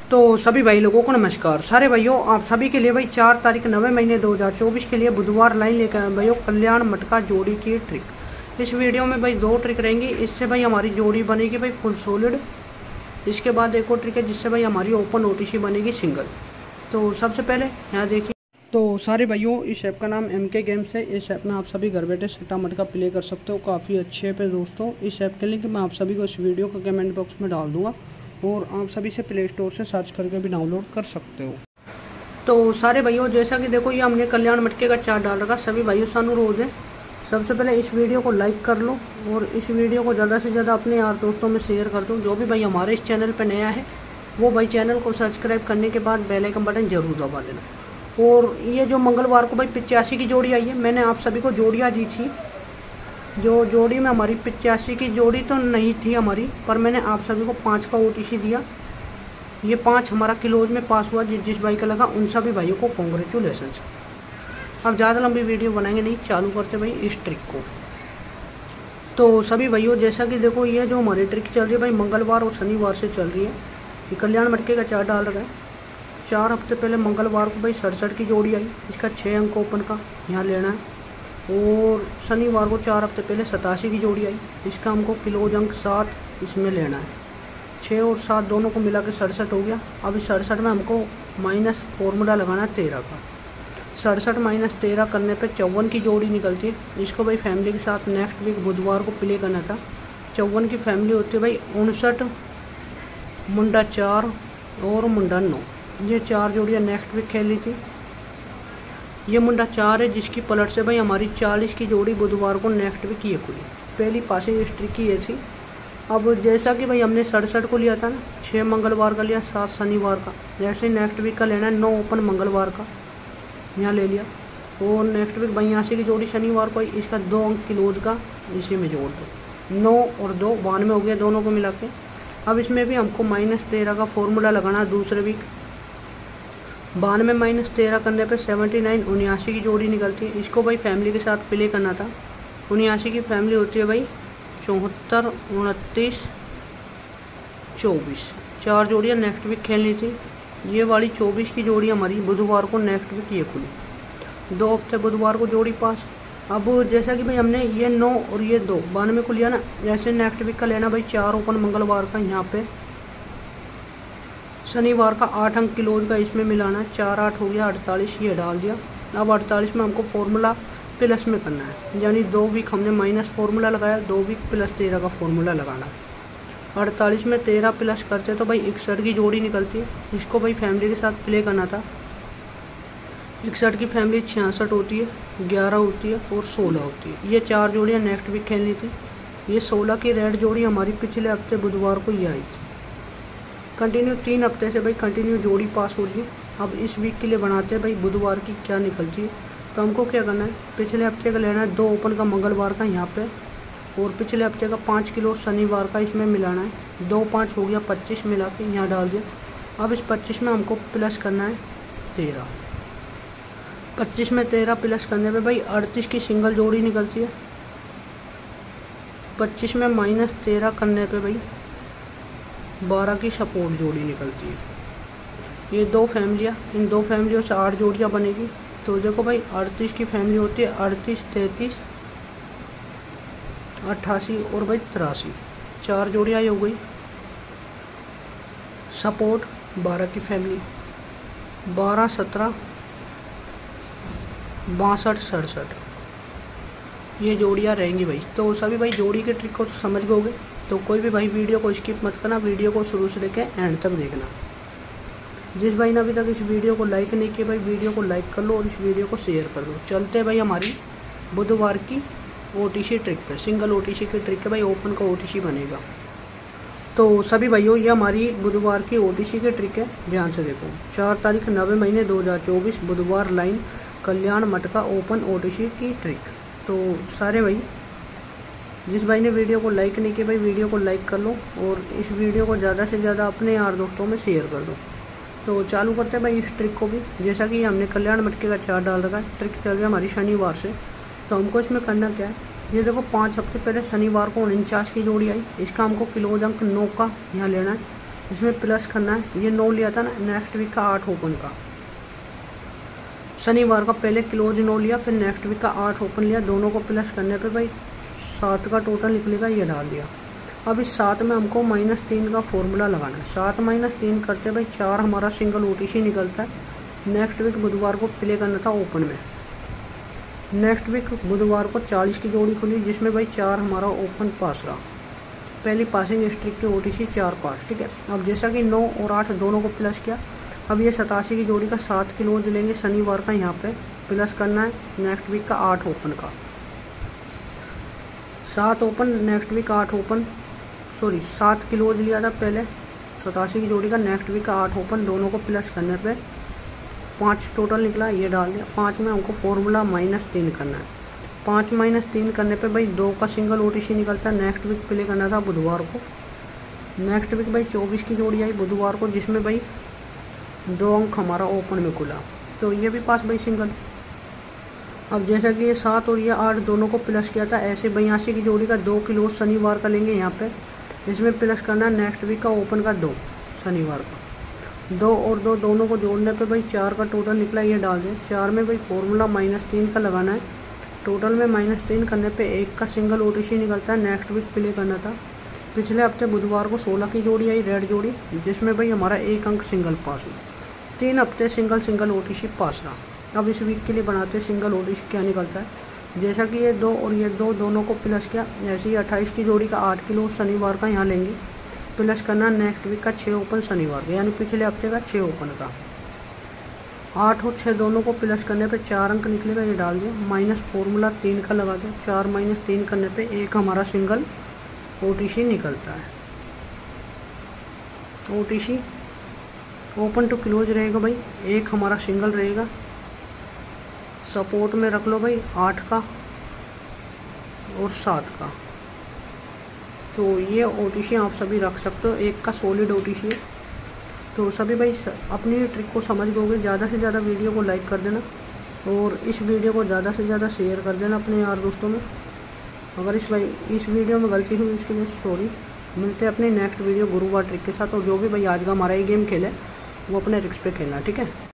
तो सभी भाई लोगों को नमस्कार। सारे भाइयों आप सभी के लिए भाई 4 तारीख 9वें महीने 2024 के लिए बुधवार लाइन लेकर आए भाइयों कल्याण मटका जोड़ी की ट्रिक। इस वीडियो में भाई 2 ट्रिक रहेंगी। इससे भाई हमारी जोड़ी बनेगी भाई फुल सॉलिड। इसके बाद एक और ट्रिक है जिससे भाई हमारी ओपन ओटीसी बनेगी सिंगल। तो सबसे पहले यहाँ देखिए। तो सारे भाइयों इस ऐप का नाम MK गेम्स है। इस ऐप में आप सभी घर बैठे सट्टा मटका प्ले कर सकते हो। काफ़ी अच्छे ऐप है दोस्तों। इस ऐप के लिंक मैं आप सभी को इस वीडियो के कमेंट बॉक्स में डाल दूंगा और आप सभी से प्ले स्टोर से सर्च करके भी डाउनलोड कर सकते हो। तो सारे भाइयों जैसा कि देखो ये हमने कल्याण मटके का चार्ट डाल रखा। सभी भाइयों से अनुरोध है सबसे पहले इस वीडियो को लाइक कर लो और इस वीडियो को ज़्यादा से ज़्यादा अपने यार दोस्तों में शेयर कर दो। जो भी भाई हमारे इस चैनल पर नया है वो भाई चैनल को सब्सक्राइब करने के बाद बेल आइकन बटन जरूर दबा देना। और ये जो मंगलवार को भाई 85 की जोड़ी आई है, मैंने आप सभी को जोड़ियाँ दी थी। जो जोड़ी में हमारी 85 की जोड़ी तो नहीं थी हमारी, पर मैंने आप सभी को 5 का OTC दिया। ये 5 हमारा क्लोज में पास हुआ। जिस भाई का लगा उन सभी भाइयों को कॉन्ग्रेचुलेसन। अब ज़्यादा लंबी वीडियो बनाएंगे नहीं, चालू करते भाई इस ट्रिक को। तो सभी भाइयों जैसा कि देखो ये जो हमारी ट्रिक चल रही है भाई मंगलवार और शनिवार से चल रही है। ये कल्याण मटके का चार्ट डाल रखा है। 4 हफ्ते पहले मंगलवार को भाई 67 की जोड़ी आई। इसका 6 अंक ओपन का यहाँ लेना है। और शनिवार को 4 हफ्ते पहले 87 की जोड़ी आई। इसका हमको क्लोज अंक 7 इसमें लेना है। 6 और 7 दोनों को मिला के 67 हो गया। अब इस 67 में हमको माइनस फॉर्मूला लगाना है 13 का। 67 माइनस 13 करने पे 54 की जोड़ी निकलती है। इसको भाई फैमिली के साथ नेक्स्ट वीक बुधवार को प्ले करना था। 54 की फैमिली होती है भाई 59 मुंडा 4 और मुंडा 9। ये 4 जोड़ियाँ नेक्स्ट वीक खेली थी। ये मुंडा 4 है जिसकी पलट से भाई हमारी 40 की जोड़ी बुधवार को नेक्स्ट वीक ये खुली। पहली पासिंग हिस्ट्री की ये थी। अब जैसा कि भाई हमने 67 को लिया था ना, 6 मंगलवार का लिया, 7 शनिवार का। जैसे नेक्स्ट वीक का लेना है 9 ओपन मंगलवार का यहाँ ले लिया। और नेक्स्ट वीक 82 की जोड़ी शनिवार को, इसका 2 अंक क्लोज का इसी में जोड़ दो। 9 और 2 92 हो गया दोनों को मिला के। अब इसमें भी हमको माइनस 13 का फॉर्मूला लगाना है दूसरे वीक। 92 माइनस 13 करने पे 79 79 की जोड़ी निकलती है। इसको भाई फैमिली के साथ प्ले करना था। 79 की फैमिली होती है भाई 74 29 24। 4 जोड़ियाँ नेक्स्ट वीक खेलनी थी। ये वाली 24 की जोड़ी हमारी बुधवार को नेक्स्ट वीक ये खुली। 2 हफ्ते बुधवार को जोड़ी पास। अब जैसा कि भाई हमने ये 9 और ये 2 92 को लिया ना, जैसे नेक्स्ट वीक का लेना भाई 4 ओपन मंगलवार का यहाँ पे। शनिवार का 8 अंक क्लोज का इसमें मिलाना है। 4 8 हो गया 48, ये डाल दिया। अब 48 में हमको फॉर्मूला प्लस में करना है, यानी 2 वीक हमने माइनस फार्मूला लगाया, 2 वीक प्लस 13 का फॉर्मूला लगाना है। 48 में 13 प्लस करते तो भाई 61 की जोड़ी निकलती है। इसको भाई फैमिली के साथ प्ले करना था। 61 की फैमिली 66 होती है, 11 होती है और 16 होती है। ये 4 जोड़ियाँ नेक्स्ट वीक खेलनी थी। ये 16 की रेड जोड़ी हमारी पिछले हफ्ते बुधवार को ये आई थी। कंटिन्यू 3 हफ्ते से भाई कंटिन्यू जोड़ी पास हो रही है। अब इस वीक के लिए बनाते हैं भाई बुधवार की क्या निकलती है। तो हमको क्या करना है, पिछले हफ्ते का लेना है 2 ओपन का मंगलवार का यहाँ पे। और पिछले हफ्ते का 5 किलो शनिवार का इसमें मिलाना है। 2 5 हो गया 25 मिला के यहाँ डाल दिया। अब इस 25 में हमको प्लस करना है 13। 25 में 13 प्लस करने पे भाई 38 की सिंगल जोड़ी निकलती है। 25 में माइनस 13 करने पे भाई 12 की सपोर्ट जोड़ी निकलती है। ये 2 फैमिलियाँ, इन 2 फैमिलियों से 8 जोड़ियाँ बनेगी। तो देखो भाई 38 की फैमिली होती है 38 33 88 और भाई 83। 4 जोड़ियाँ ये हो गई। सपोर्ट 12 की फैमिली 12 17 62 67, ये जोड़ियाँ रहेंगी भाई। तो सभी भाई जोड़ी के ट्रिक को समझ गए। तो कोई भी भाई वीडियो को स्किप मत करना, वीडियो को शुरू से लेकर एंड तक देखना। जिस भाई ने अभी तक इस वीडियो को लाइक नहीं किया भाई वीडियो को लाइक कर लो और इस वीडियो को शेयर कर दो। चलते भाई हमारी बुधवार की OTC ट्रिक पे। सिंगल OTC की ट्रिक है भाई, ओपन का OTC बनेगा। तो सभी भाइयों ये हमारी बुधवार की OTC की ट्रिक है, ध्यान से देखो। 4 तारीख 9वें महीने 2024 बुधवार लाइन कल्याण मटका ओपन OTC की ट्रिक। तो सारे भाई जिस भाई ने वीडियो को लाइक नहीं किया भाई वीडियो को लाइक कर लो और इस वीडियो को ज़्यादा से ज़्यादा अपने यार दोस्तों में शेयर कर दो। तो चालू करते हैं भाई इस ट्रिक को भी। जैसा कि हमने कल्याण मटके का चार्ट डाल रखा है। ट्रिक चल रही है हमारी शनिवार से। तो हमको इसमें करना क्या है, ये देखो 5 हफ्ते पहले शनिवार को 49 की जोड़ी आई। इसका हमको क्लोज अंक 9 का यहाँ लेना है। इसमें प्लस करना है। ये 9 लिया था ना नेक्स्ट वीक का 8 ओपन का, शनिवार का पहले क्लोज 9 लिया, फिर नेक्स्ट वीक का 8 ओपन लिया, दोनों को प्लस करने पे भाई 7 का टोटल निकलेगा, ये डाल दिया। अब इस 7 में हमको -3 का फॉर्मूला लगाना है। 7 - 3 करते भाई 4 हमारा सिंगल OTC निकलता है। नेक्स्ट वीक बुधवार को प्ले करना था ओपन में। नेक्स्ट वीक बुधवार को 40 की जोड़ी खुली, जिसमें भाई 4 हमारा ओपन पास रहा। पहली पासिंग स्ट्रिक के OTC 4 पास, ठीक है। अब जैसा कि 9 और 8 दोनों को प्लस किया, अब ये 87 की जोड़ी का 7 क्लोज लेंगे शनिवार का, यहाँ पे प्लस करना है नेक्स्ट वीक का 8 ओपन का। 7 open next week 8 open, sorry 7 close लिया था पहले 87 की जोड़ी का, नेक्स्ट वीक का 8 ओपन, दोनों को प्लस करने पे 5 टोटल निकला, ये डाल दिया। 5 में हमको फॉर्मूला -3 करना है। 5 - 3 करने पे भाई 2 का सिंगल OTC निकलता है। नेक्स्ट वीक प्ले करना था बुधवार को। नेक्स्ट वीक भाई 24 की जोड़ी आई बुधवार को, जिसमें भाई 2 अंक हमारा ओपन में खुला, तो ये भी पास भाई सिंगल। अब जैसा कि ये 7 और ये 8 दोनों को प्लस किया था, ऐसे 82 की जोड़ी का 2 क्लोज शनिवार का लेंगे यहाँ पे, इसमें प्लस करना है नेक्स्ट वीक का ओपन का 2 शनिवार का। 2 और 2 दोनों को जोड़ने पे भाई 4 का टोटल निकला, ये डाल दें। 4 में भाई फॉर्मूला -3 का लगाना है। टोटल में -3 करने पे 1 का सिंगल OTC निकलता है, नेक्स्ट वीक प्ले करना था। पिछले हफ्ते बुधवार को 16 की जोड़ी आई रेड जोड़ी, जिसमें भाई हमारा 1 अंक सिंगल पास हुआ। 3 हफ्ते सिंगल OTC पास रहा। अब इस वीक के लिए बनाते सिंगल OTC क्या निकलता है। जैसा कि ये 2 और ये 2 दोनों को प्लस किया, ऐसे ही 28 की जोड़ी का 8 किलो शनिवार का यहाँ लेंगे, प्लस करना नेक्स्ट वीक का 6 ओपन शनिवार का, यानी पिछले हफ्ते का 6 ओपन का। 8 और 6 दोनों को प्लस करने पे 4 अंक निकलेगा, ये डाल दिया। माइनस फॉर्मूला 3 का लगा दो। 4 - 3 करने पे 1 हमारा सिंगल OTC निकलता है। OTC ओपन टू क्लोज रहेगा भाई, 1 हमारा सिंगल रहेगा। सपोर्ट में रख लो भाई 8 का और 7 का, तो ये OTC आप सभी रख सकते हो। 1 का सॉलिड OTC है, तो सभी भाई अपनी ट्रिक को समझ गए। ज़्यादा से ज़्यादा वीडियो को लाइक कर देना और इस वीडियो को ज़्यादा से ज़्यादा शेयर कर देना अपने यार दोस्तों में। अगर इस वीडियो में गलती हुई उसके लिए सॉरी। मिलते हैं अपने नेक्स्ट वीडियो गुरुवार ट्रिक के साथ। और जो भी भाई आज का हमारा ये गेम खेले वो अपने रिस्क पे खेलना, ठीक है।